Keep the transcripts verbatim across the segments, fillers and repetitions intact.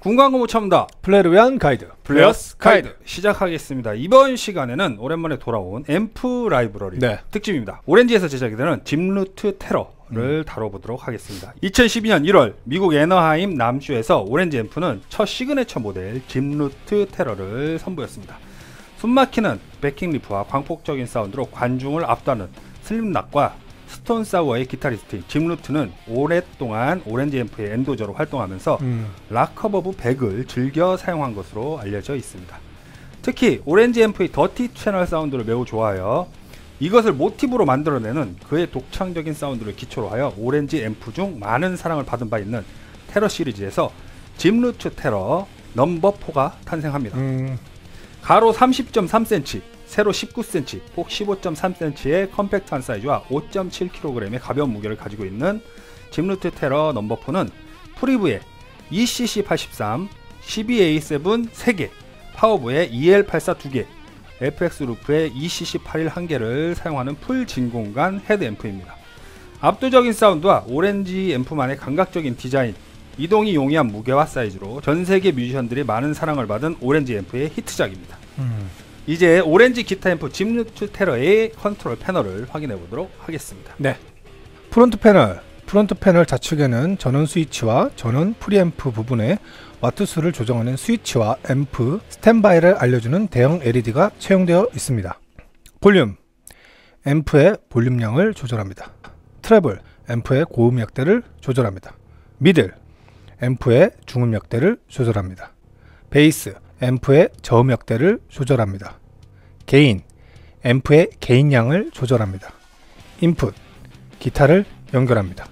군광고 못 참다 플레이를 위한 가이드 플레이어스 가이드, 가이드 시작하겠습니다. 이번 시간에는 오랜만에 돌아온 앰프 라이브러리 네. 특집입니다. 오렌지에서 제작이 되는 짐루트 테러를 음. 다뤄보도록 하겠습니다. 이천십이 년 일월 미국 애너하임 남주에서 오렌지 앰프는 첫 시그네처 모델 짐루트 테러를 선보였습니다. 숨막히는 배킹 리프와 광폭적인 사운드로 관중을 압도하는 슬립낫과 스톤 사워의 기타리스트인 짐루트는 오랫동안 오렌지 앰프의 엔도저로 활동하면서 음. 락커버브 백을 즐겨 사용한 것으로 알려져 있습니다. 특히 오렌지 앰프의 더티 채널 사운드를 매우 좋아하여 이것을 모티브로 만들어내는 그의 독창적인 사운드를 기초로 하여 오렌지 앰프 중 많은 사랑을 받은 바 있는 테러 시리즈에서 짐루트 테러 넘버 포가 탄생합니다. 음. 가로 삼십 점 삼 센티미터, 세로 십구 센티미터, 폭 십오 점 삼 센티미터의 컴팩트한 사이즈와 오 점 칠 킬로그램의 가벼운 무게를 가지고 있는 짐루트 테러 넘버 포는 프리브에 이씨씨 팔십삼, 십이 에이 세븐 세 개, 파워브에 이엘 팔십사 두 개, 에프엑스 루프에 이씨씨 팔십일 한 개를 사용하는 풀 진공관 헤드 앰프입니다. 압도적인 사운드와 오렌지 앰프만의 감각적인 디자인, 이동이 용이한 무게와 사이즈로 전세계 뮤지션들이 많은 사랑을 받은 오렌지 앰프의 히트작입니다. 음. 이제 오렌지 기타 앰프 짐루트 테러의 컨트롤 패널을 확인해 보도록 하겠습니다. 네, 프론트 패널 프론트 패널 좌측에는 전원 스위치와 전원 프리앰프 부분에 와트수를 조정하는 스위치와 앰프 스탠바이를 알려주는 대형 엘이디가 채용되어 있습니다. 볼륨, 앰프의 볼륨량을 조절합니다. 트래블, 앰프의 고음역대를 조절합니다. 미들, 앰프의 중음역대를 조절합니다. 베이스, 앰프의 저음역대를 조절합니다. 게인, 앰프의 게인량을 조절합니다. 인풋, 기타를 연결합니다.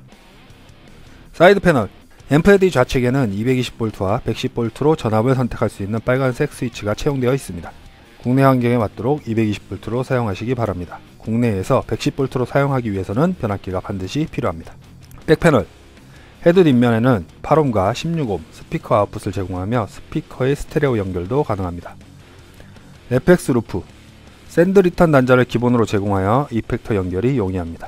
사이드 패널, 앰프 헤드 좌측에는 이백이십 볼트와 백십 볼트로 전압을 선택할 수 있는 빨간색 스위치가 채용되어 있습니다. 국내 환경에 맞도록 이백이십 볼트로 사용하시기 바랍니다. 국내에서 백십 볼트로 사용하기 위해서는 변압기가 반드시 필요합니다. 백 패널, 헤드 뒷면에는 팔 옴과 십육 옴 스피커 아웃풋을 제공하며 스피커의 스테레오 연결도 가능합니다. 에프엑스 루프, 샌드 리턴 단자를 기본으로 제공하여 이펙터 연결이 용이합니다.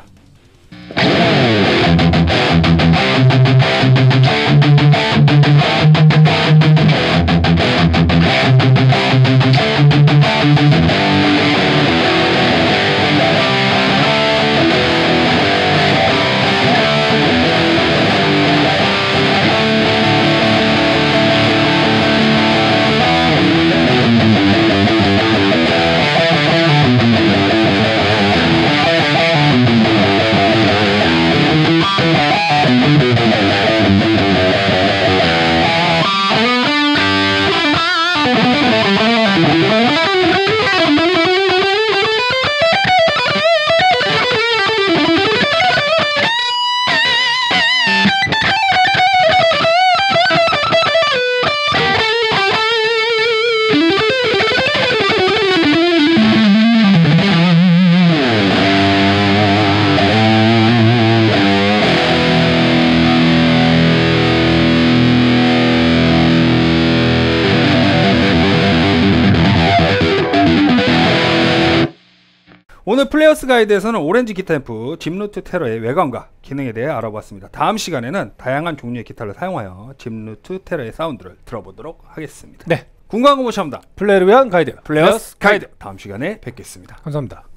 오늘 플레이어스 가이드에서는 오렌지 기타 앰프 짐루트 테러의 외관과 기능에 대해 알아보았습니다. 다음 시간에는 다양한 종류의 기타를 사용하여 짐루트 테러의 사운드를 들어보도록 하겠습니다. 네, 군광고 모셔옵니다. 플레이를 위한 가이드 플레이어스 가이드, 다음 시간에 뵙겠습니다. 감사합니다.